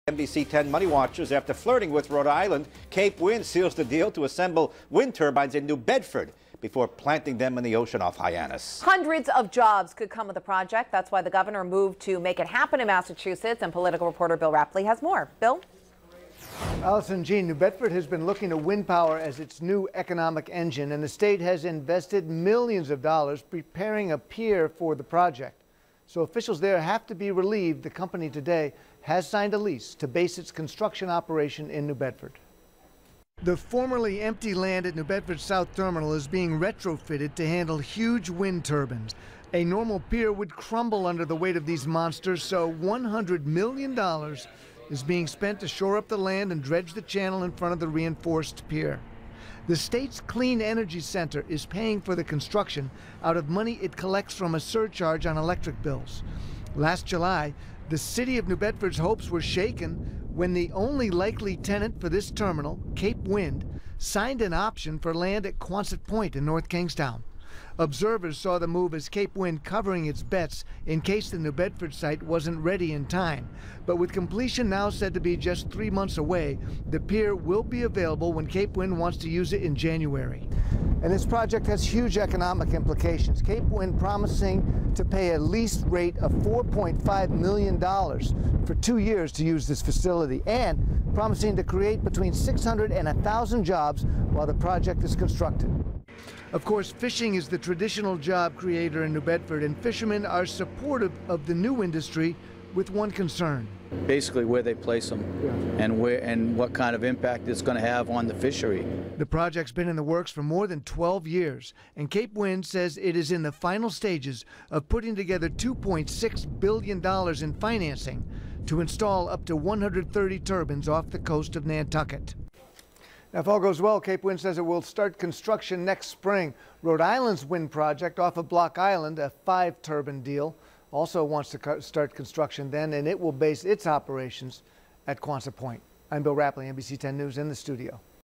NBC 10 Money Watchers. After flirting with Rhode Island, Cape Wind seals the deal to assemble wind turbines in New Bedford before planting them in the ocean off Hyannis. Hundreds of jobs could come with the project. That's why the governor moved to make it happen in Massachusetts. And political reporter Bill Rapley has more. Bill? Allison Jean, New Bedford has been looking to wind power as its new economic engine, and the state has invested millions of dollars preparing a pier for the project. So officials there have to be relieved the company today has signed a lease to base its construction operation in New Bedford. The formerly empty land at New Bedford South Terminal is being retrofitted to handle huge wind turbines. A normal pier would crumble under the weight of these monsters, so $100 million is being spent to shore up the land and dredge the channel in front of the reinforced pier. The state's Clean Energy Center is paying for the construction out of money it collects from a surcharge on electric bills. Last July, the city of New Bedford's hopes were shaken when the only likely tenant for this terminal, Cape Wind, signed an option for land at Quonset Point in North Kingstown. Observers saw the move as Cape Wind covering its bets in case the New Bedford site wasn't ready in time. But with completion now said to be just 3 months away, the pier will be available when Cape Wind wants to use it in January. And this project has huge economic implications. Cape Wind promising to pay a lease rate of $4.5 million for 2 years to use this facility, and promising to create between 600 and 1,000 jobs while the project is constructed. Of course, fishing is the traditional job creator in New Bedford, and fishermen are supportive of the new industry with one concern. Basically where they place them and what kind of impact it's going to have on the fishery. The project's been in the works for more than 12 years, and Cape Wind says it is in the final stages of putting together $2.6 billion in financing to install up to 130 turbines off the coast of Nantucket. Now, if all goes well, Cape Wind says it will start construction next spring. Rhode Island's wind project off of Block Island, a 5-turbine deal, also wants to start construction then, and it will base its operations at Quonset Point. I'm Bill Rapley, NBC 10 News in the studio.